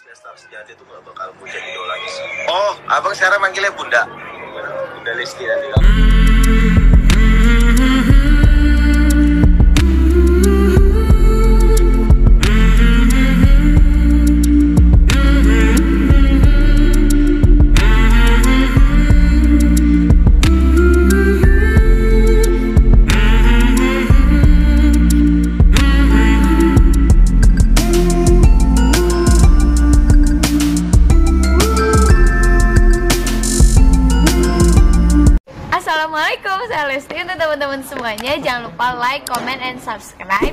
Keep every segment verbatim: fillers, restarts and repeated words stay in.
Leslar sejati itu gak bakal gue jadi idolanya sih. Oh, abang sekarang manggilnya Bunda. Bunda Lesti nanti kamu. Assalamualaikum, saya Lesti. Untuk teman-teman semuanya, jangan lupa like, comment, and subscribe.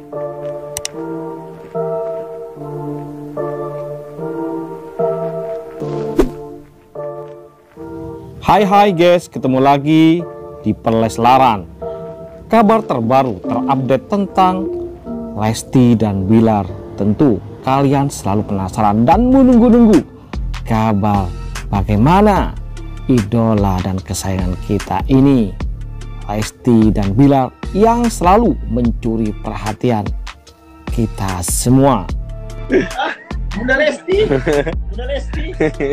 Hai hai guys, ketemu lagi di Perleslaran. Kabar terbaru terupdate tentang Lesti dan Bilar. Tentu kalian selalu penasaran dan menunggu-nunggu kabar bagaimana idola dan kesayangan kita ini, Lesti dan Bilar, yang selalu mencuri perhatian kita semua. Ah, Bunda Lesti, Bunda Lesti,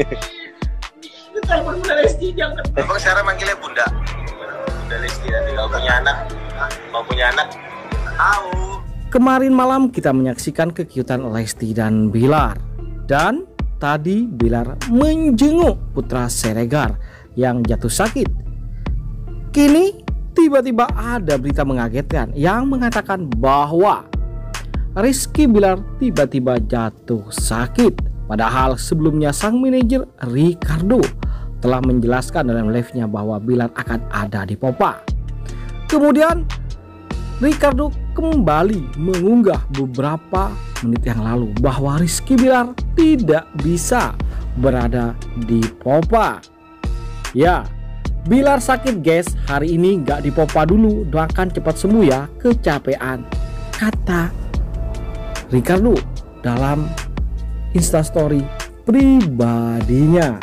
itu telepon Bunda Lesti, jangan. Abang sekarang manggilnya Bunda. Bunda Lesti nanti kalau punya anak, mau punya anak, tahu. Kemarin malam kita menyaksikan kekiutan Lesti dan Bilar, dan tadi Bilar menjenguk putra Siregar yang jatuh sakit. Kini tiba-tiba ada berita mengagetkan yang mengatakan bahwa Rizky Bilar tiba-tiba jatuh sakit. Padahal sebelumnya sang manajer Ricardo telah menjelaskan dalam live-nya bahwa Bilar akan ada di Popa. Kemudian Ricardo kembali mengunggah beberapa menit yang lalu bahwa Rizky Bilar tidak bisa berada di Popa. Ya, Bilar sakit guys, hari ini nggak di Popa dulu, doakan cepat sembuh ya, kecapean, kata Ricardo dalam instastory pribadinya.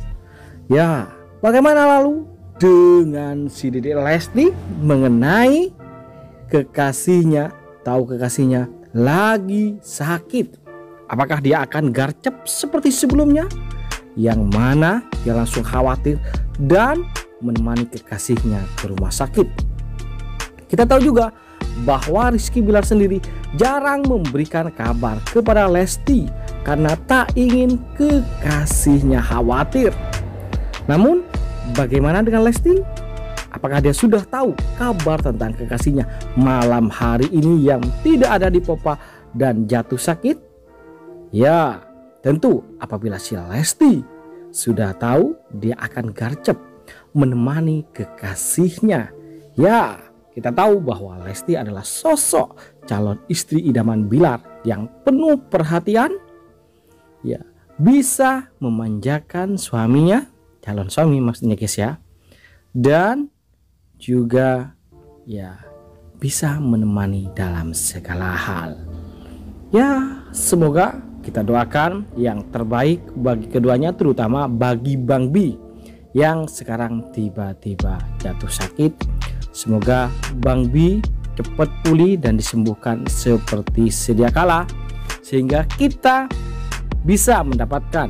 Ya, bagaimana lalu dengan si Dedek Lesti mengenai kekasihnya, tahu kekasihnya lagi sakit? Apakah dia akan garcep seperti sebelumnya, yang mana dia langsung khawatir dan menemani kekasihnya ke rumah sakit? Kita tahu juga bahwa Rizky Bilar sendiri jarang memberikan kabar kepada Lesti karena tak ingin kekasihnya khawatir. Namun bagaimana dengan Lesti? Apakah dia sudah tahu kabar tentang kekasihnya malam hari ini yang tidak ada di Popa dan jatuh sakit? Ya, tentu apabila si Lesti sudah tahu, dia akan garcep menemani kekasihnya. Ya, kita tahu bahwa Lesti adalah sosok calon istri idaman Bilar yang penuh perhatian. Ya, bisa memanjakan suaminya, calon suami maksudnya guys ya. Dan juga ya bisa menemani dalam segala hal. Ya, semoga kita doakan yang terbaik bagi keduanya, terutama bagi Bang Bi yang sekarang tiba-tiba jatuh sakit. Semoga Bang Bi cepat pulih dan disembuhkan seperti sedia kala, sehingga kita bisa mendapatkan,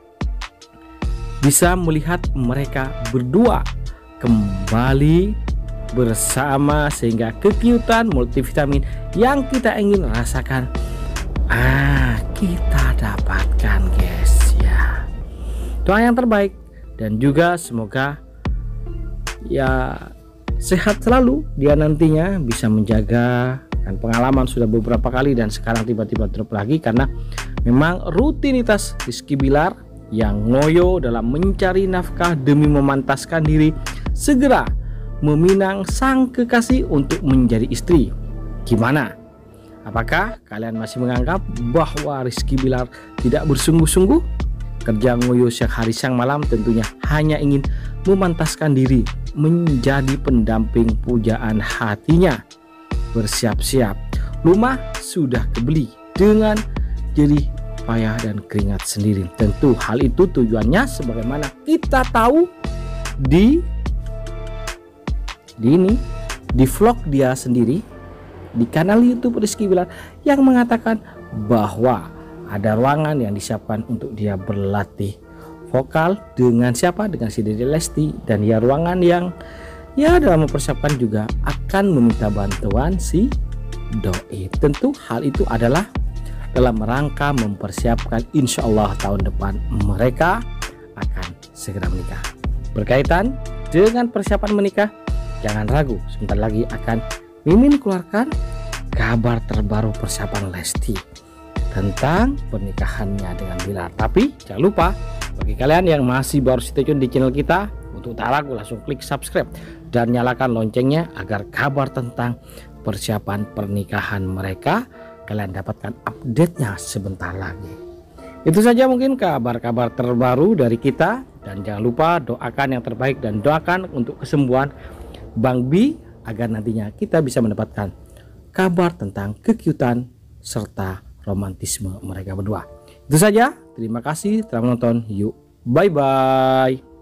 bisa melihat mereka berdua kembali bersama, sehingga kekiutan multivitamin yang kita ingin rasakan ah kita dapatkan guys ya. Doa yang terbaik, dan juga semoga ya sehat selalu dia nantinya, bisa menjaga, dan pengalaman sudah beberapa kali dan sekarang tiba-tiba drop lagi karena memang rutinitas Rizky Bilar yang ngoyo dalam mencari nafkah demi memantaskan diri segera meminang sang kekasih untuk menjadi istri. Gimana? Apakah kalian masih menganggap bahwa Rizky Bilar tidak bersungguh-sungguh? Kerja ngoyo siang hari siang malam tentunya hanya ingin memantaskan diri menjadi pendamping pujaan hatinya. Bersiap-siap, rumah sudah kebeli dengan jerih payah dan keringat sendiri. Tentu hal itu tujuannya sebagaimana kita tahu di di ini di vlog dia sendiri di kanal YouTube Rizky Bilar yang mengatakan bahwa ada ruangan yang disiapkan untuk dia berlatih vokal dengan siapa? Dengan si Dede Lesti. Dan ya ruangan yang ya dalam mempersiapkan juga akan meminta bantuan si doi. Tentu hal itu adalah dalam rangka mempersiapkan insya Allah tahun depan mereka akan segera menikah. Berkaitan dengan persiapan menikah, jangan ragu, sebentar lagi akan Mimin keluarkan kabar terbaru persiapan Lesti tentang pernikahannya dengan Bilar. Tapi jangan lupa, bagi kalian yang masih baru stay tune di channel kita, untuk tak ragu langsung klik subscribe dan nyalakan loncengnya agar kabar tentang persiapan pernikahan mereka kalian dapatkan update-nya sebentar lagi. Itu saja mungkin kabar-kabar terbaru dari kita, dan jangan lupa doakan yang terbaik dan doakan untuk kesembuhan Bang Bi agar nantinya kita bisa mendapatkan kabar tentang kekiutan serta romantisme mereka berdua. Itu saja, terima kasih telah menonton. Yuk, bye bye.